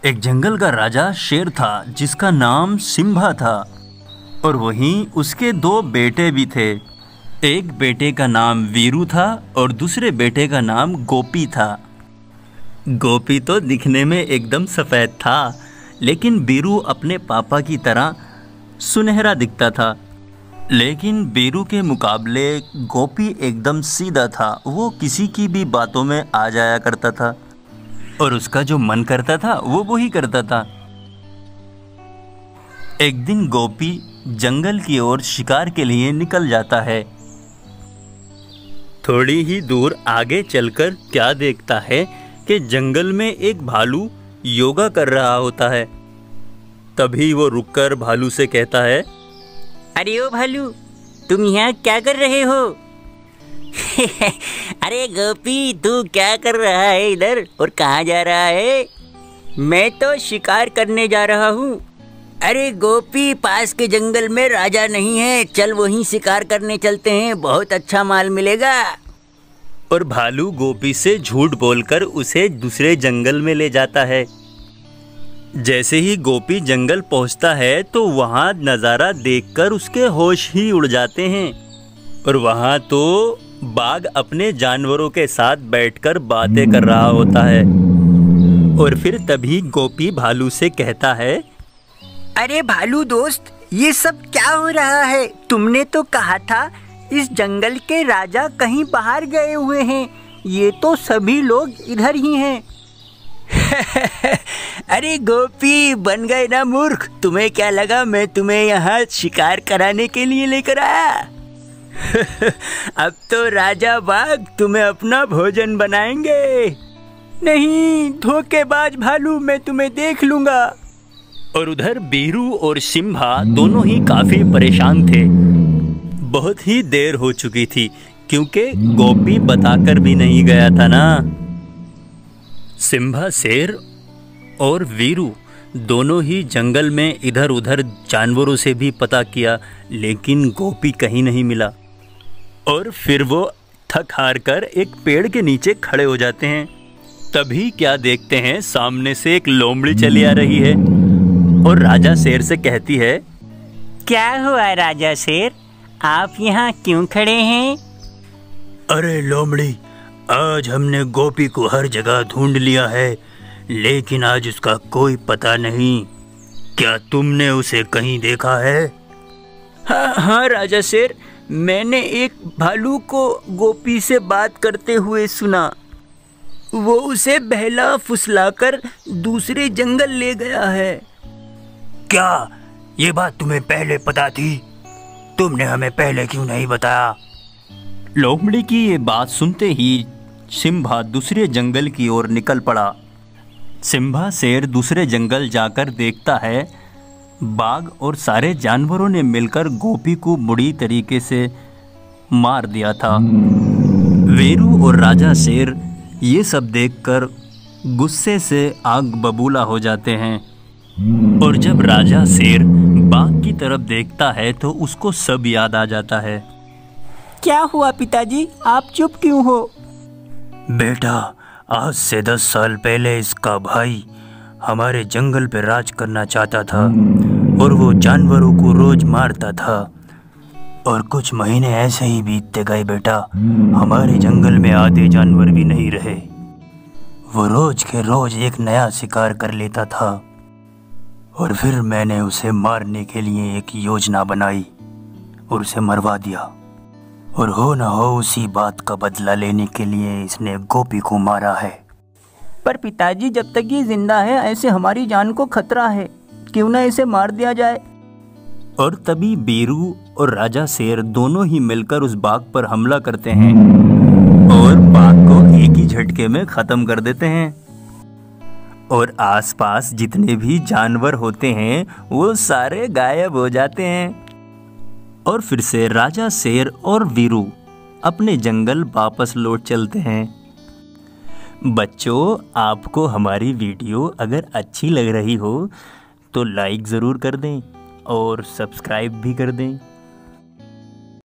एक जंगल का राजा शेर था जिसका नाम सिम्बा था और वहीं उसके दो बेटे भी थे। एक बेटे का नाम वीरू था और दूसरे बेटे का नाम गोपी था। गोपी तो दिखने में एकदम सफ़ेद था, लेकिन वीरू अपने पापा की तरह सुनहरा दिखता था। लेकिन वीरू के मुकाबले गोपी एकदम सीधा था। वो किसी की भी बातों में आ जाया करता था और उसका जो मन करता था वो वही करता था। एक दिन गोपी जंगल की ओर शिकार के लिए निकल जाता है। थोड़ी ही दूर आगे चलकर क्या देखता है कि जंगल में एक भालू योगा कर रहा होता है। तभी वो रुककर भालू से कहता है, अरे ओ भालू, तुम यहाँ क्या कर रहे हो? अरे गोपी, तू क्या कर रहा है इधर और कहाँ जा रहा है? मैं तो शिकार करने जा रहा हूँ। अरे गोपी, पास के जंगल में राजा नहीं है, चल वहीं शिकार करने चलते हैं, बहुत अच्छा माल मिलेगा। और भालू गोपी से झूठ बोलकर उसे दूसरे जंगल में ले जाता है। जैसे ही गोपी जंगल पहुंचता है तो वहां नज़ारा देखकर उसके होश ही उड़ जाते हैं। और वहां तो बाघ अपने जानवरों के साथ बैठकर बातें कर रहा होता है। और फिर तभी गोपी भालू से कहता है, अरे भालू दोस्त, ये सब क्या हो रहा है? तुमने तो कहा था इस जंगल के राजा कहीं बाहर गए हुए हैं, ये तो सभी लोग इधर ही हैं। अरे गोपी, बन गए ना मूर्ख। तुम्हें क्या लगा मैं तुम्हें यहाँ शिकार कराने के लिए लेकर आया? अब तो राजा बाघ तुम्हें अपना भोजन बनाएंगे। नहीं, धोखेबाज भालू, मैं तुम्हें देख लूंगा। और उधर वीरू और सिम्बा दोनों ही काफी परेशान थे। बहुत ही देर हो चुकी थी क्योंकि गोपी बताकर भी नहीं गया था ना। सिम्बा शेर और वीरू दोनों ही जंगल में इधर उधर जानवरों से भी पता किया, लेकिन गोपी कहीं नहीं मिला। और फिर वो थक हार कर एक पेड़ के नीचे खड़े हो जाते हैं। तभी क्या देखते हैं, सामने से एक लोमड़ी चली आ रही है और राजा शेर से कहती है, क्या हुआ राजा शेर, आप यहाँ क्यों खड़े हैं? अरे लोमड़ी, आज हमने गोपी को हर जगह ढूंढ लिया है, लेकिन आज उसका कोई पता नहीं। क्या तुमने उसे कहीं देखा है? हाँ राजा शेर, मैंने एक भालू को गोपी से बात करते हुए सुना। वो उसे बहला फुसलाकर दूसरे जंगल ले गया है। क्या ये बात तुम्हें पहले पता थी? तुमने हमें पहले क्यों नहीं बताया? लोमड़ी की ये बात सुनते ही सिम्बा दूसरे जंगल की ओर निकल पड़ा। सिम्बा शेर दूसरे जंगल जाकर देखता है, बाघ और सारे जानवरों ने मिलकर गोपी को बुरी तरीके से मार दिया था। वीरू और राजा शेर ये सब देखकर गुस्से से आग बबूला हो जाते हैं। और जब राजा शेर बाघ की तरफ देखता है तो उसको सब याद आ जाता है। क्या हुआ पिताजी, आप चुप क्यों हो? बेटा, आज से 10 साल पहले इसका भाई हमारे जंगल पर राज करना चाहता था और वो जानवरों को रोज मारता था। और कुछ महीने ऐसे ही बीतते गए बेटा, हमारे जंगल में आधे जानवर भी नहीं रहे। वो रोज के रोज एक नया शिकार कर लेता था और फिर मैंने उसे मारने के लिए एक योजना बनाई और उसे मरवा दिया। और हो न हो उसी बात का बदला लेने के लिए इसने गोपी को मारा है। पर पिताजी, जब तक ये जिंदा है ऐसे हमारी जान को खतरा है, क्यों ना इसे मार दिया जाए? और तभी वीरू और राजा शेर दोनों ही मिलकर उस बाघ पर हमला करते हैं और बाघ को एक ही झटके में खत्म कर देते हैं। और आसपास जितने भी जानवर होते हैं वो सारे गायब हो जाते हैं। और फिर से राजा शेर और वीरू अपने जंगल वापस लौट चलते हैं। बच्चों, आपको हमारी वीडियो अगर अच्छी लग रही हो तो लाइक ज़रूर कर दें और सब्सक्राइब भी कर दें।